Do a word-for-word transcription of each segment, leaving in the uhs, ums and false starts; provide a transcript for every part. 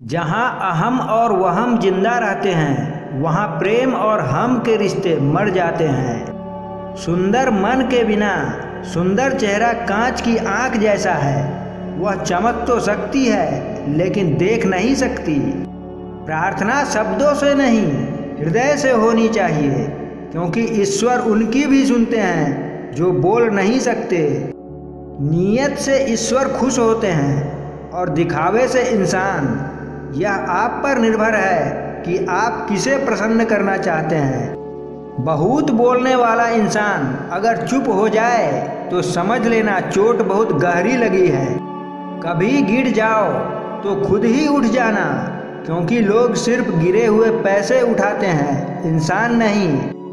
जहाँ अहम और वहम जिंदा रहते हैं वहाँ प्रेम और हम के रिश्ते मर जाते हैं। सुंदर मन के बिना सुंदर चेहरा कांच की आंख जैसा है। वह चमक तो सकती है लेकिन देख नहीं सकती। प्रार्थना शब्दों से नहीं हृदय से होनी चाहिए, क्योंकि ईश्वर उनकी भी सुनते हैं जो बोल नहीं सकते। नीयत से ईश्वर खुश होते हैं और दिखावे से इंसान। यह आप पर निर्भर है कि आप किसे प्रसन्न करना चाहते हैं। बहुत बोलने वाला इंसान अगर चुप हो जाए तो समझ लेना चोट बहुत गहरी लगी है। कभी गिर जाओ तो खुद ही उठ जाना, क्योंकि लोग सिर्फ गिरे हुए पैसे उठाते हैं, इंसान नहीं।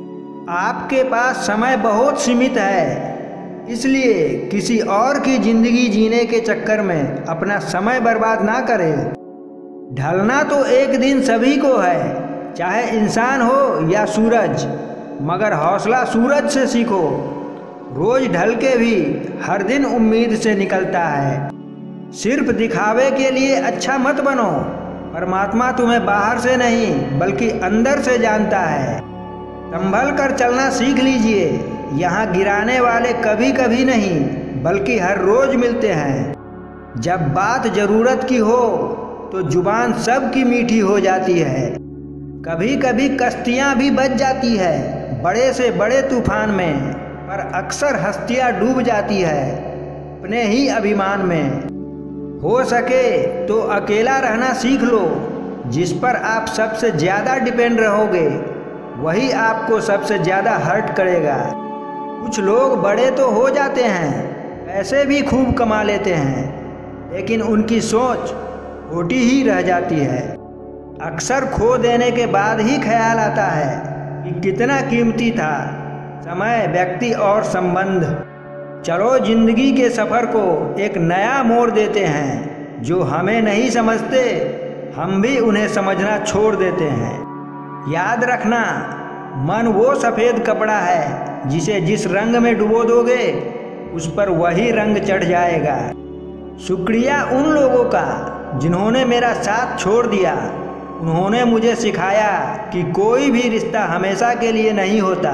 आपके पास समय बहुत सीमित है, इसलिए किसी और की जिंदगी जीने के चक्कर में अपना समय बर्बाद ना करें। ढलना तो एक दिन सभी को है, चाहे इंसान हो या सूरज, मगर हौसला सूरज से सीखो। रोज ढल के भी हर दिन उम्मीद से निकलता है। सिर्फ दिखावे के लिए अच्छा मत बनो। परमात्मा तुम्हें बाहर से नहीं बल्कि अंदर से जानता है। संभल कर चलना सीख लीजिए। यहाँ गिराने वाले कभी कभी नहीं बल्कि हर रोज मिलते हैं। जब बात जरूरत की हो तो जुबान सबकी मीठी हो जाती है। कभी कभी कश्तियाँ भी बच जाती है बड़े से बड़े तूफान में, पर अक्सर हस्तियाँ डूब जाती है अपने ही अभिमान में। हो सके तो अकेला रहना सीख लो। जिस पर आप सबसे ज़्यादा डिपेंड रहोगे वही आपको सबसे ज़्यादा हर्ट करेगा। कुछ लोग बड़े तो हो जाते हैं, पैसे भी खूब कमा लेते हैं, लेकिन उनकी सोच छोटी ही रह जाती है। अक्सर खो देने के बाद ही ख्याल आता है कि कितना कीमती था समय, व्यक्ति और संबंध। चलो जिंदगी के सफ़र को एक नया मोड़ देते हैं। जो हमें नहीं समझते हम भी उन्हें समझना छोड़ देते हैं। याद रखना, मन वो सफ़ेद कपड़ा है जिसे जिस रंग में डुबो दोगे उस पर वही रंग चढ़ जाएगा। शुक्रिया उन लोगों का जिन्होंने मेरा साथ छोड़ दिया। उन्होंने मुझे सिखाया कि कोई भी रिश्ता हमेशा के लिए नहीं होता।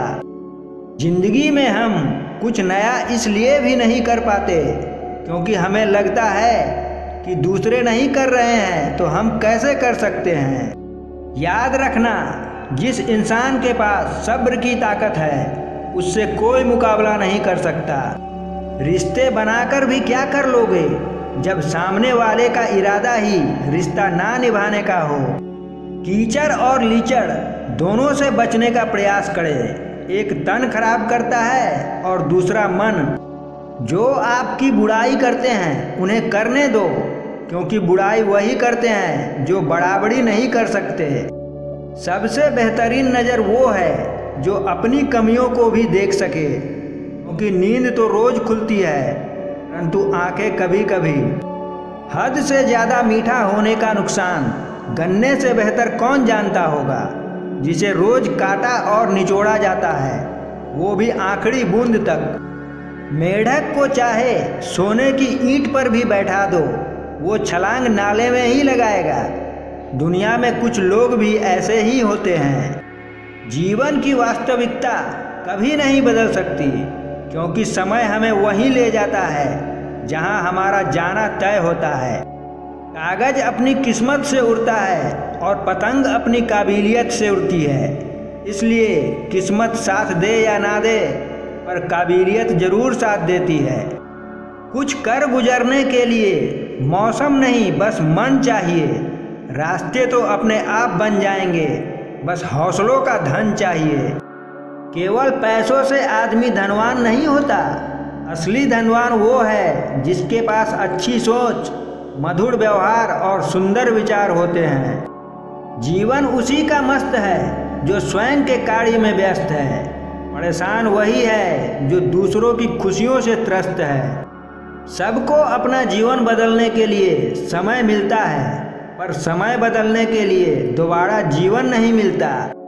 जिंदगी में हम कुछ नया इसलिए भी नहीं कर पाते क्योंकि हमें लगता है कि दूसरे नहीं कर रहे हैं तो हम कैसे कर सकते हैं। याद रखना, जिस इंसान के पास सब्र की ताकत है उससे कोई मुकाबला नहीं कर सकता। रिश्ते बनाकर भी क्या कर लोगे जब सामने वाले का इरादा ही रिश्ता ना निभाने का हो। कीचड़ और लीचड़ दोनों से बचने का प्रयास करें। एक तन खराब करता है और दूसरा मन। जो आपकी बुराई करते हैं उन्हें करने दो, क्योंकि बुराई वही करते हैं जो बड़ाबड़ी नहीं कर सकते। सबसे बेहतरीन नज़र वो है जो अपनी कमियों को भी देख सके, क्योंकि नींद तो रोज़ खुलती है परंतु आंखें कभी कभी। हद से ज़्यादा मीठा होने का नुकसान गन्ने से बेहतर कौन जानता होगा, जिसे रोज काटा और निचोड़ा जाता है, वो भी आखिरी बूंद तक। मेढक को चाहे सोने की ईंट पर भी बैठा दो, वो छलांग नाले में ही लगाएगा। दुनिया में कुछ लोग भी ऐसे ही होते हैं। जीवन की वास्तविकता कभी नहीं बदल सकती, क्योंकि समय हमें वहीं ले जाता है जहां हमारा जाना तय होता है। कागज अपनी किस्मत से उड़ता है और पतंग अपनी काबिलियत से उड़ती है। इसलिए किस्मत साथ दे या ना दे, पर काबिलियत जरूर साथ देती है। कुछ कर गुजरने के लिए मौसम नहीं बस मन चाहिए। रास्ते तो अपने आप बन जाएंगे, बस हौसलों का धन चाहिए। केवल पैसों से आदमी धनवान नहीं होता। असली धनवान वो है जिसके पास अच्छी सोच, मधुर व्यवहार और सुंदर विचार होते हैं। जीवन उसी का मस्त है जो स्वयं के कार्य में व्यस्त है। परेशान वही है जो दूसरों की खुशियों से त्रस्त है। सबको अपना जीवन बदलने के लिए समय मिलता है, पर समय बदलने के लिए दोबारा जीवन नहीं मिलता।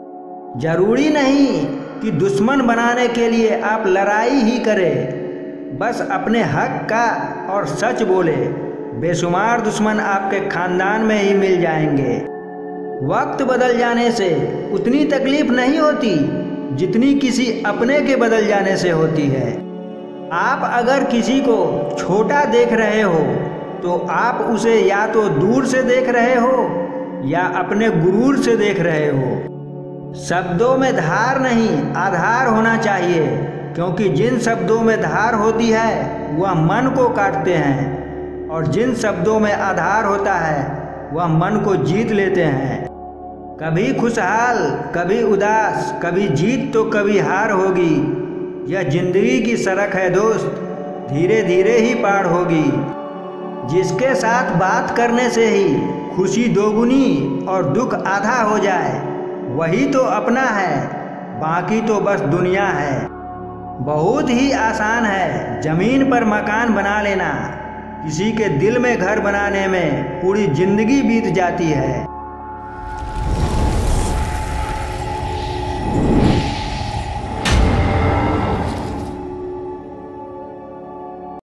जरूरी नहीं कि दुश्मन बनाने के लिए आप लड़ाई ही करें, बस अपने हक का और सच बोले। बेशुमार दुश्मन आपके खानदान में ही मिल जाएंगे। वक्त बदल जाने से उतनी तकलीफ नहीं होती जितनी किसी अपने के बदल जाने से होती है। आप अगर किसी को छोटा देख रहे हो तो आप उसे या तो दूर से देख रहे हो या अपने गुरूर से देख रहे हो। शब्दों में धार नहीं आधार होना चाहिए, क्योंकि जिन शब्दों में धार होती है वह मन को काटते हैं और जिन शब्दों में आधार होता है वह मन को जीत लेते हैं। कभी खुशहाल कभी उदास, कभी जीत तो कभी हार होगी। यह जिंदगी की सड़क है दोस्त, धीरे धीरे ही पार होगी। जिसके साथ बात करने से ही खुशी दोगुनी और दुख आधा हो जाए वही तो अपना है, बाकी तो बस दुनिया है। बहुत ही आसान है जमीन पर मकान बना लेना, किसी के दिल में घर बनाने में पूरी जिंदगी बीत जाती है।